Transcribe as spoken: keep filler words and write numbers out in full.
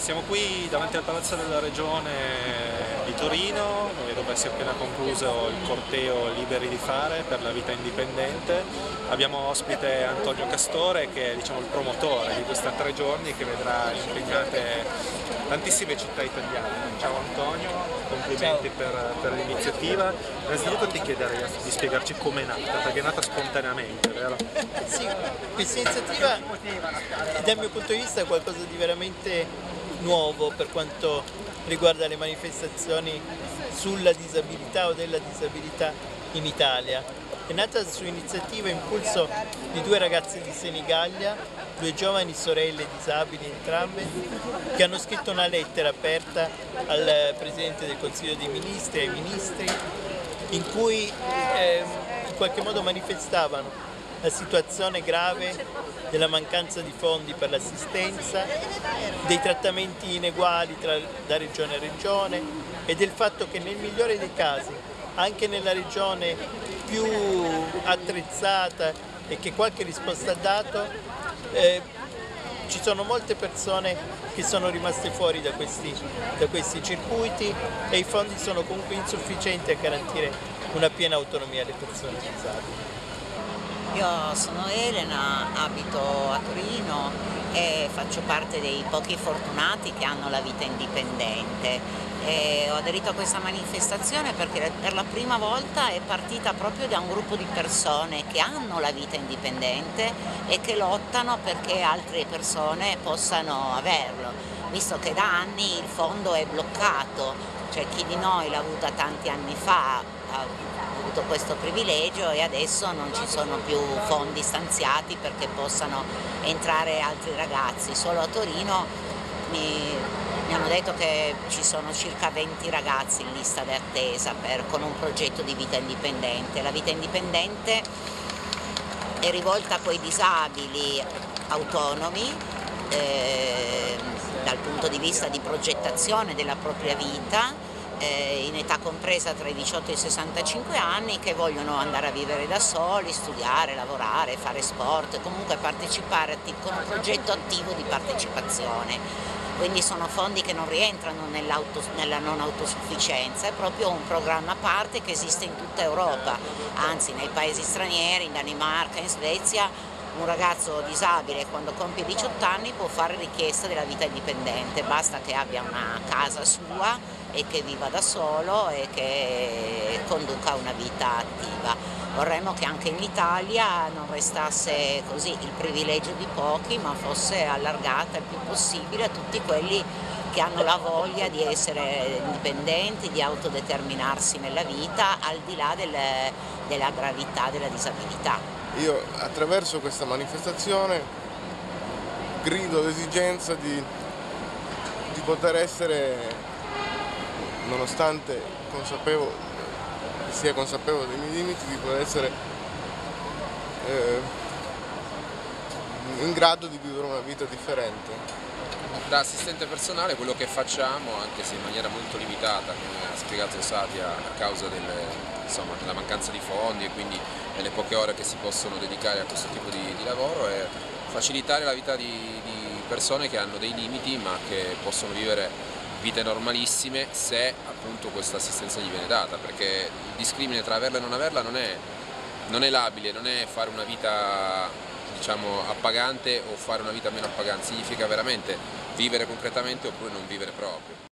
Siamo qui davanti al Palazzo della Regione di Torino, dove si è appena concluso il corteo Liberi di Fare per la vita indipendente. Abbiamo ospite Antonio Castore, che è, diciamo, il promotore di questi tre giorni, che vedrà impegnate tantissime città italiane. Ciao Antonio, complimenti Ciao. per, per l'iniziativa. Innanzitutto ti chiederei di spiegarci com'è nata, perché è nata spontaneamente, vero? Sì, questa iniziativa dal mio punto di vista è qualcosa di veramente nuovo per quanto riguarda le manifestazioni sulla disabilità o della disabilità in Italia. È nata su iniziativa e impulso di due ragazze di Senigallia, due giovani sorelle disabili entrambe, che hanno scritto una lettera aperta al Presidente del Consiglio dei Ministri e ai Ministri, in cui eh, in qualche modo manifestavano la situazione grave della mancanza di fondi per l'assistenza, dei trattamenti ineguali tra, da regione a regione e del fatto che nel migliore dei casi, anche nella regione più attrezzata e che qualche risposta ha dato, eh, ci sono molte persone che sono rimaste fuori da questi, da questi circuiti e i fondi sono comunque insufficienti a garantire una piena autonomia alle persone disabili. Io sono Elena, abito a Torino e faccio parte dei pochi fortunati che hanno la vita indipendente. E ho aderito a questa manifestazione perché per la prima volta è partita proprio da un gruppo di persone che hanno la vita indipendente e che lottano perché altre persone possano averlo, visto che da anni il fondo è bloccato, cioè chi di noi l'ha avuta tanti anni fa ha avuto questo privilegio e adesso non ci sono più fondi stanziati perché possano entrare altri ragazzi. Solo a Torino mi, mi hanno detto che ci sono circa venti ragazzi in lista d'attesa con un progetto di vita indipendente. La vita indipendente è rivolta a quei disabili autonomi eh, dal punto di vista di progettazione della propria vita, in età compresa tra i diciotto e i sessantacinque anni, che vogliono andare a vivere da soli, studiare, lavorare, fare sport, comunque partecipare con un progetto attivo di partecipazione. Quindi sono fondi che non rientrano nella non autosufficienza, è proprio un programma a parte che esiste in tutta Europa, anzi nei paesi stranieri, in Danimarca, in Svezia. Un ragazzo disabile quando compie diciotto anni può fare richiesta della vita indipendente, basta che abbia una casa sua e che viva da solo e che conduca una vita attiva. Vorremmo che anche in Italia non restasse così il privilegio di pochi, ma fosse allargata il più possibile a tutti quelli che hanno la voglia di essere indipendenti, di autodeterminarsi nella vita, al di là del, della gravità della disabilità. Io attraverso questa manifestazione grido l'esigenza di, di poter essere, nonostante consapevole, sia consapevole dei miei limiti, di poter essere eh, in grado di vivere una vita differente. Da assistente personale quello che facciamo, anche se in maniera molto limitata, come ha spiegato Satia, a causa delle, insomma, della mancanza di fondi e quindi delle poche ore che si possono dedicare a questo tipo di, di lavoro, è facilitare la vita di, di persone che hanno dei limiti ma che possono vivere vite normalissime se appunto questa assistenza gli viene data, perché il discrimine tra averla e non averla non è, non è labile, non è fare una vita, diciamo, appagante o fare una vita meno appagante, significa veramente vivere concretamente oppure non vivere proprio.